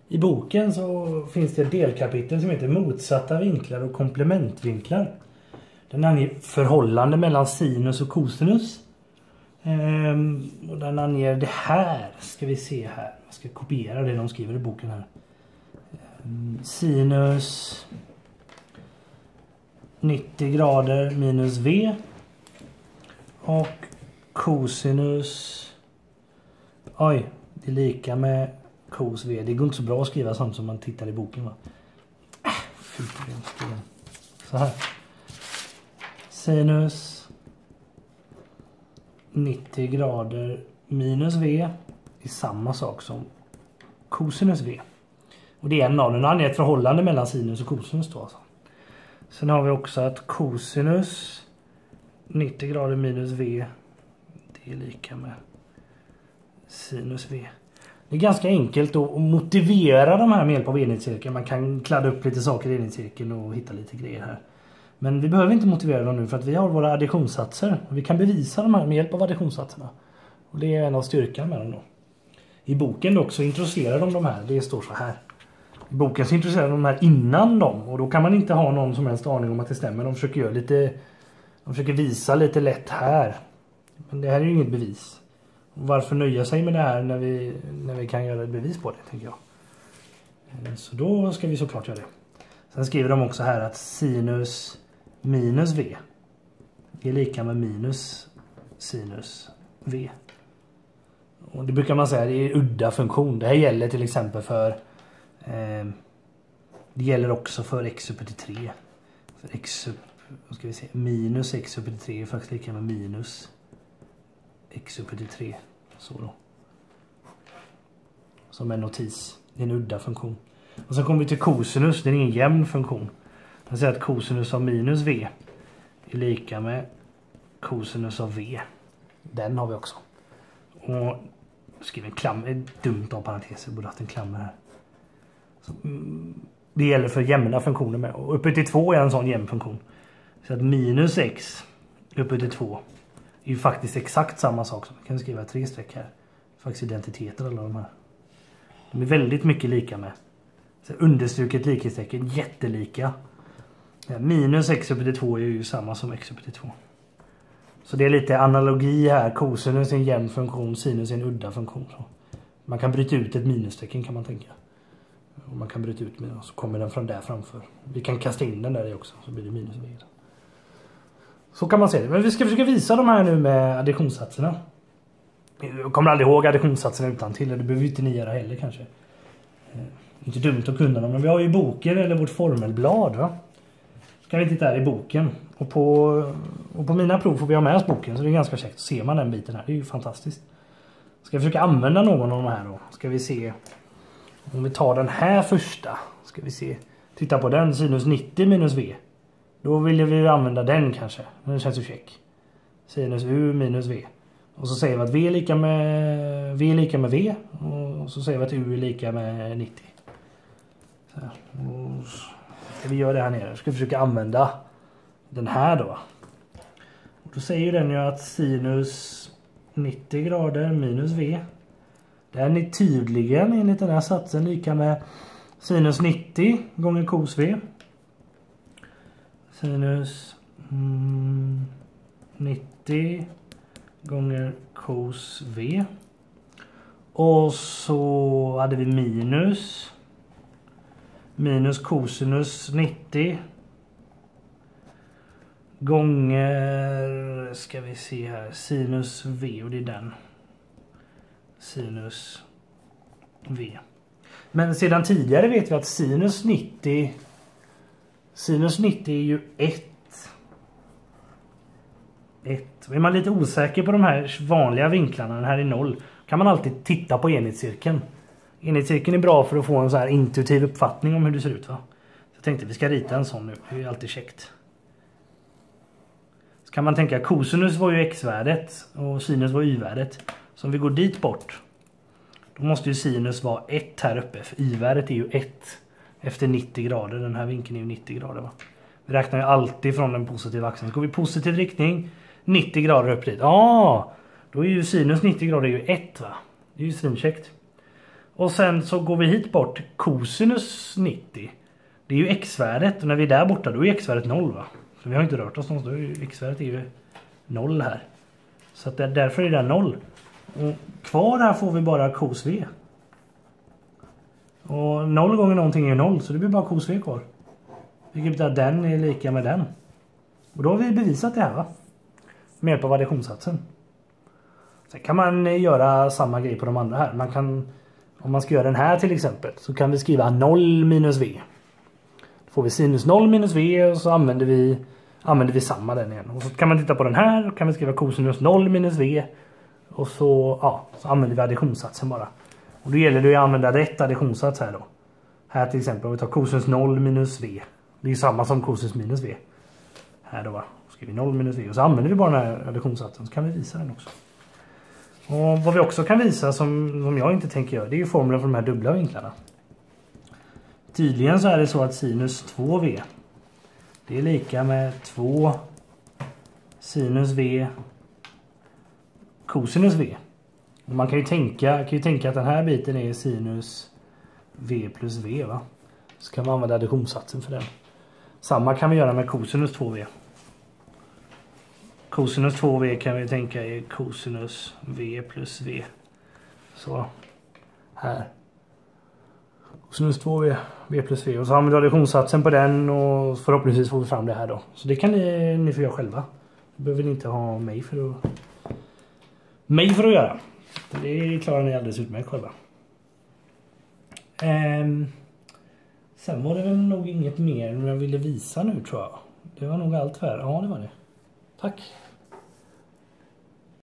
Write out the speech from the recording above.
I boken så finns det ett delkapitel som heter motsatta vinklar och komplementvinklar. Den anger förhållande mellan sinus och kosinus. Och den anger det här. Ska vi se här. Jag ska kopiera det de skriver i boken här. Sinus 90 grader minus V. Och kosinus. Oj, det är lika med cos V. Det går inte så bra att skriva sånt som man tittar i boken, va? Så här. Sinus 90 grader minus V är samma sak som kosinus V. Och det är en av den andra, ett förhållande mellan sinus och kosinus då alltså. Sen har vi också att kosinus 90 grader minus V, det är lika med sinus V. Det är ganska enkelt att motivera de här med hjälp av enhetscirkeln. Man kan kladda upp lite saker i enhetscirkeln och hitta lite grejer här. Men vi behöver inte motivera dem nu för att vi har våra additionssatser. Och vi kan bevisa de här med hjälp av additionssatserna. Och det är en av styrkan med dem då. I boken dock så introducerar de här. Det står så här. I boken så introducerar de här innan dem. Och då kan man inte ha någon som helst aning om att det stämmer. De försöker visa lite lätt här. Men det här är ju inget bevis. Och varför nöja sig med det här när vi kan göra ett bevis på det, tänker jag. Så då ska vi såklart göra det. Sen skriver de också här att sinus minus V är lika med minus sinus V. Och det brukar man säga, det är udda funktion. Det här gäller till exempel för det gäller också för x upp till 3. För x upp, vad ska vi se, minus x upp till 3 är faktiskt lika med minus x upp till 3. Så då. Som en notis. Det är en udda funktion. Och sen kommer vi till kosinus. Det är ingen jämn funktion. Jag säger att kosinus av minus V är lika med kosinus av V. Den har vi också. Och skriv en klammer. Det är dumt av parenteser. Borde haft en klammer här. Så, det gäller för jämna funktioner med. Och uppe till 2 är en sån jämn funktion. Så att minus x uppe till 2 är ju faktiskt exakt samma sak. Så vi kan skriva 3 streck här. Faktiskt identiteter alla de här. De är väldigt mycket lika med. Så understruket likhetstecken jättelika. Minus x upp till 2 är ju samma som x upp till 2. Så det är lite analogi här. Kosinus är en jämn funktion, sinus är en udda funktion. Så man kan bryta ut ett minustecken, kan man tänka. Och man kan bryta ut med och så kommer den från där framför. Vi kan kasta in den där i också, så blir det minus v. Så kan man se det. Men vi ska försöka visa de här nu med additionssatserna. Jag kommer aldrig ihåg additionssatserna utan till. Det behöver inte ni göra heller kanske. Inte dumt att kunna dem. Men vi har ju boken eller vårt formelblad, va? Så kan vi titta här i boken. Och på mina prov får vi ha med oss boken. Så det är ganska käckt. Ser man den biten här. Det är ju fantastiskt. Ska vi försöka använda någon av de här då. Ska vi se. Om vi tar den här första. Ska vi se. Titta på den. Sinus 90 minus v. Då vill vi använda den kanske. Den känns ju check. Sinus u minus v. Och så säger vi att v är lika med v. Och så säger vi att u är lika med 90. Så här. Och ska vi göra det här nere. Ska vi försöka använda den här då. Och då säger den ju att sinus 90 grader minus v. Den är tydligen enligt den här satsen lika med sinus 90 gånger cos v. Sinus 90 gånger cos v. Och så hade vi minus cosinus 90 gånger, ska vi se här, sinus v, och det är den. Sinus v. Men sedan tidigare vet vi att sinus 90 är ju 1. Är man lite osäker på de här vanliga vinklarna, den här är 0, kan man alltid titta på enhetscirkeln. Enhetscirkeln är bra för att få en så här intuitiv uppfattning om hur det ser ut, va? Så jag tänkte vi ska rita en sån nu, det är ju alltid käckt. Så kan man tänka, cosinus var ju x-värdet och sinus var y-värdet. Så om vi går dit bort, då måste ju sinus vara 1 här uppe, för y-värdet är ju 1 efter 90 grader. Den här vinkeln är ju 90 grader, va? Vi räknar ju alltid från den positiva axeln. Så går vi i positiv riktning, 90 grader upp dit. Då är ju sinus 90 grader ju 1, va? Det är ju svinkäckt. Och sen så går vi hit bort. Cosinus 90. Det är ju x-värdet. Och när vi är där borta då är x-värdet 0 va? Så vi har inte rört oss någonstans. Då är ju x-värdet är ju 0 här. Så att därför är det 0. Och kvar här får vi bara cos v. Och 0 gånger någonting är 0. Så det blir bara cos v kvar. Vilket betyder att den är lika med den. Och då har vi bevisat det här va? Med hjälp av additionssatsen. Sen kan man göra samma grej på de andra här. Man kan, om man ska göra den här till exempel, så kan vi skriva 0 minus v. Då får vi sinus 0 minus v och så använder vi samma den igen. Och så kan man titta på den här och kan vi skriva cosinus 0 minus v. Och så, så använder vi additionssatsen bara. Och då gäller det att använda rätt additionssats här då. Här till exempel om vi tar cosinus 0 minus v. Det är samma som cosinus minus v. Här då va. Skriver vi 0 minus v och så använder vi bara den här additionssatsen så kan vi visa den också. Och vad vi också kan visa som jag inte tänker göra, det är ju formeln för de här dubbla vinklarna. Tydligen så är det så att sinus 2v det är lika med 2 sinus v cosinus v. Och man kan ju tänka att den här biten är sinus v plus v va. Så kan man använda additionssatsen för den. Samma kan vi göra med cosinus 2v. Cosinus 2v kan vi tänka är cosinus v plus v. Så här. Cosinus 2v, v plus v. Och så har vi additionssatsen på den och förhoppningsvis får vi fram det här då. Så det kan ni få göra själva. Det behöver ni inte ha mig för att göra. Det klarar ni alldeles utmärkt själva. Sen var det väl nog inget mer jag ville visa nu tror jag. Det var nog allt för. Ja, det var det. Tack.